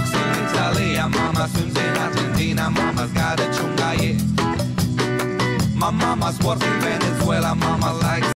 cooks in Italy. Mama swims in Argentina. Mama's got a chunga, yeah. My mama's works in Venezuela. Mama likes